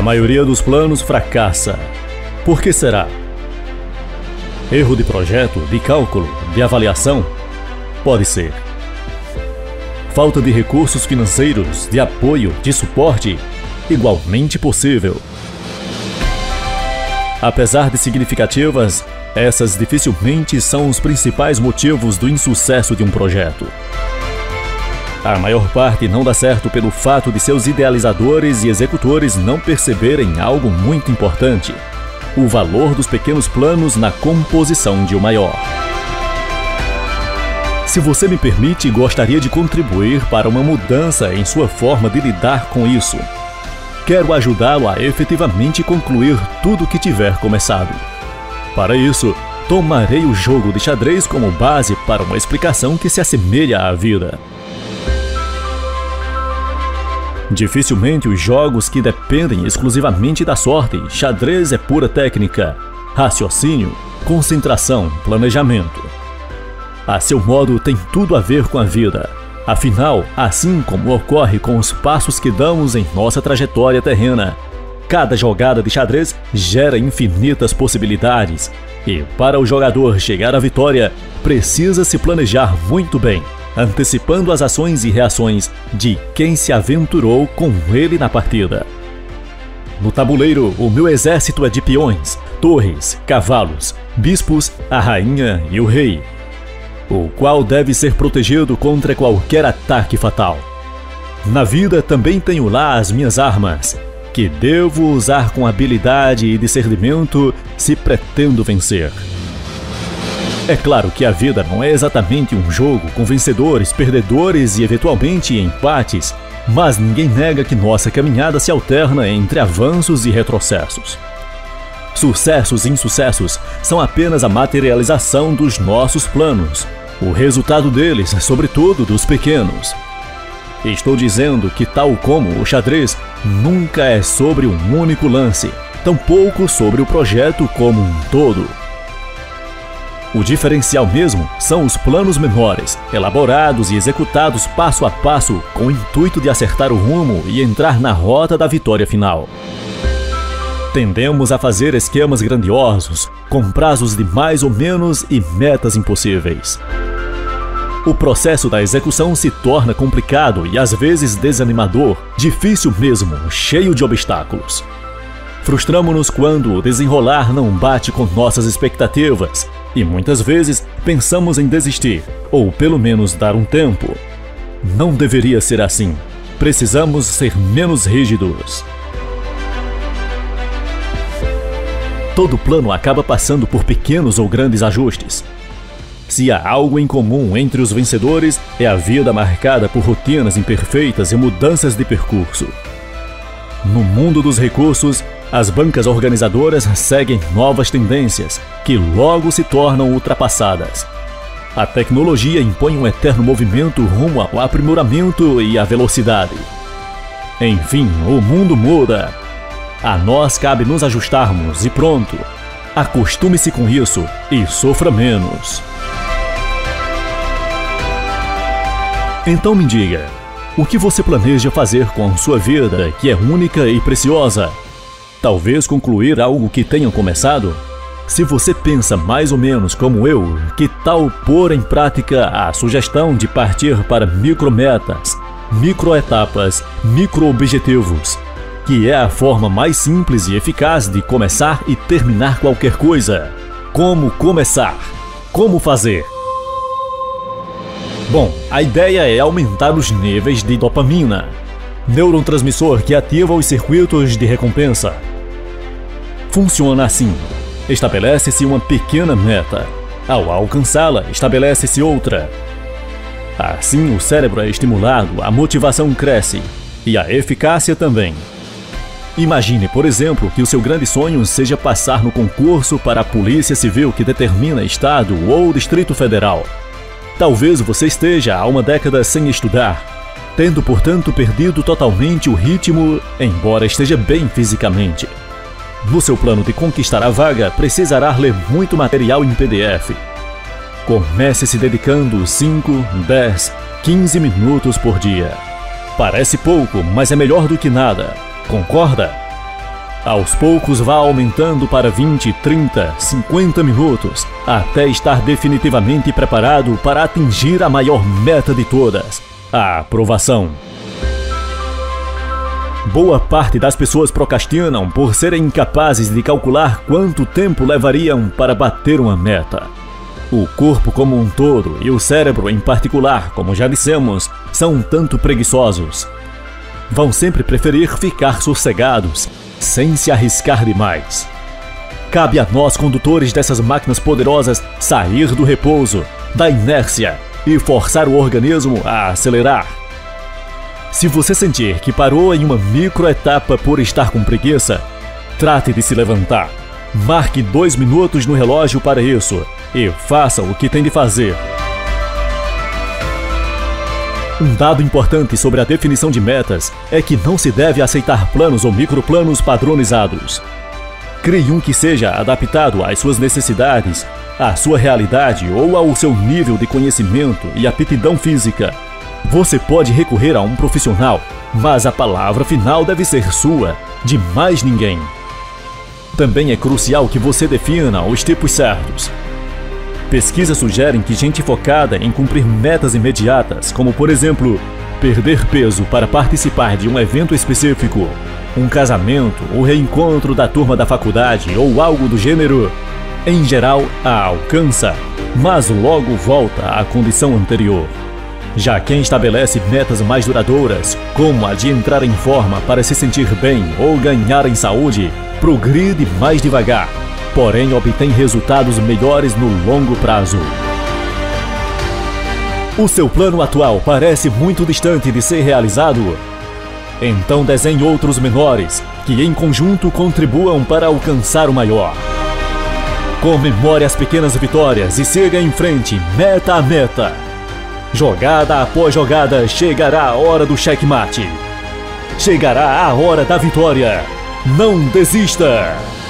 maioria dos planos fracassa. Por que será? Erro de projeto, de cálculo, de avaliação? Pode ser. Falta de recursos financeiros, de apoio, de suporte? Igualmente possível. Apesar de significativas, essas dificilmente são os principais motivos do insucesso de um projeto. A maior parte não dá certo pelo fato de seus idealizadores e executores não perceberem algo muito importante: o valor dos pequenos planos na composição de um maior. Se você me permite, gostaria de contribuir para uma mudança em sua forma de lidar com isso. Quero ajudá-lo a efetivamente concluir tudo que tiver começado. Para isso, tomarei o jogo de xadrez como base para uma explicação que se assemelha à vida. Dificilmente os jogos que dependem exclusivamente da sorte. Xadrez é pura técnica, raciocínio, concentração, planejamento. A seu modo, tem tudo a ver com a vida. Afinal, assim como ocorre com os passos que damos em nossa trajetória terrena, cada jogada de xadrez gera infinitas possibilidades. E para o jogador chegar à vitória, precisa se planejar muito bem, antecipando as ações e reações de quem se aventurou com ele na partida. No tabuleiro, o meu exército é de peões, torres, cavalos, bispos, a rainha e o rei, o qual deve ser protegido contra qualquer ataque fatal. Na vida também tenho lá as minhas armas, que devo usar com habilidade e discernimento se pretendo vencer. É claro que a vida não é exatamente um jogo com vencedores, perdedores e eventualmente empates, mas ninguém nega que nossa caminhada se alterna entre avanços e retrocessos. Sucessos e insucessos são apenas a materialização dos nossos planos, o resultado deles, sobretudo dos pequenos. Estou dizendo que, tal como o xadrez, nunca é sobre um único lance, tampouco sobre o projeto como um todo. O diferencial mesmo são os planos menores, elaborados e executados passo a passo com o intuito de acertar o rumo e entrar na rota da vitória final. Tendemos a fazer esquemas grandiosos, com prazos de mais ou menos e metas impossíveis. O processo da execução se torna complicado e às vezes desanimador, difícil mesmo, cheio de obstáculos. Frustramo-nos quando o desenrolar não bate com nossas expectativas e muitas vezes pensamos em desistir, ou pelo menos dar um tempo. Não deveria ser assim. Precisamos ser menos rígidos. Todo plano acaba passando por pequenos ou grandes ajustes. Se há algo em comum entre os vencedores, é a vida marcada por rotinas imperfeitas e mudanças de percurso. No mundo dos recursos, as bancas organizadoras seguem novas tendências, que logo se tornam ultrapassadas. A tecnologia impõe um eterno movimento rumo ao aprimoramento e à velocidade. Enfim, o mundo muda. A nós cabe nos ajustarmos e pronto. Acostume-se com isso e sofra menos. Então me diga, o que você planeja fazer com sua vida, que é única e preciosa? Talvez concluir algo que tenham começado? Se você pensa mais ou menos como eu, que tal pôr em prática a sugestão de partir para micrometas, microetapas, microobjetivos, que é a forma mais simples e eficaz de começar e terminar qualquer coisa? Como começar? Como fazer? Bom, a ideia é aumentar os níveis de dopamina, neurotransmissor que ativa os circuitos de recompensa. Funciona assim: estabelece-se uma pequena meta. Ao alcançá-la, estabelece-se outra. Assim, o cérebro é estimulado, a motivação cresce e a eficácia também. Imagine, por exemplo, que o seu grande sonho seja passar no concurso para a Polícia Civil que determina Estado ou Distrito Federal. Talvez você esteja há uma década sem estudar, tendo, portanto, perdido totalmente o ritmo, embora esteja bem fisicamente. No seu plano de conquistar a vaga, precisará ler muito material em PDF. Comece se dedicando 5, 10, 15 minutos por dia. Parece pouco, mas é melhor do que nada. Concorda? Aos poucos vá aumentando para 20, 30, 50 minutos, até estar definitivamente preparado para atingir a maior meta de todas, a aprovação. Boa parte das pessoas procrastinam por serem incapazes de calcular quanto tempo levariam para bater uma meta. O corpo como um todo e o cérebro em particular, como já dissemos, são um tanto preguiçosos. Vão sempre preferir ficar sossegados, sem se arriscar demais. Cabe a nós, condutores dessas máquinas poderosas, sair do repouso, da inércia e forçar o organismo a acelerar. Se você sentir que parou em uma microetapa por estar com preguiça, trate de se levantar. Marque 2 minutos no relógio para isso e faça o que tem de fazer. Um dado importante sobre a definição de metas é que não se deve aceitar planos ou microplanos padronizados. Crie um que seja adaptado às suas necessidades, à sua realidade ou ao seu nível de conhecimento e aptidão física. Você pode recorrer a um profissional, mas a palavra final deve ser sua, de mais ninguém. Também é crucial que você defina os tipos certos. Pesquisas sugerem que gente focada em cumprir metas imediatas, como por exemplo, perder peso para participar de um evento específico, um casamento, o reencontro da turma da faculdade ou algo do gênero, em geral a alcança, mas logo volta à condição anterior. Já quem estabelece metas mais duradouras, como a de entrar em forma para se sentir bem ou ganhar em saúde, progride mais devagar, porém obtém resultados melhores no longo prazo. O seu plano atual parece muito distante de ser realizado? Então desenhe outros menores, que em conjunto contribuam para alcançar o maior. Comemore as pequenas vitórias e siga em frente, meta a meta. Jogada após jogada, chegará a hora do checkmate. Chegará a hora da vitória. Não desista!